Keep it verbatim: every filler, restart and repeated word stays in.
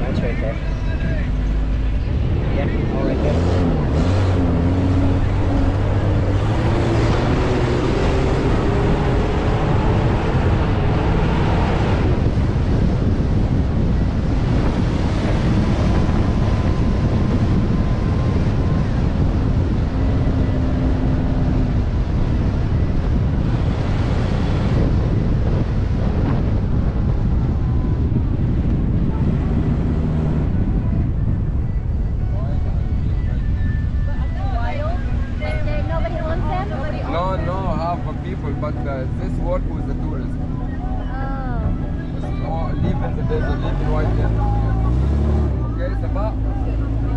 It's right there. Yeah, all right there. No, no, half of people, but uh, this work with the tourists. Oh. Oh, leave in the desert, leave in white desert. Okay, c'est pas?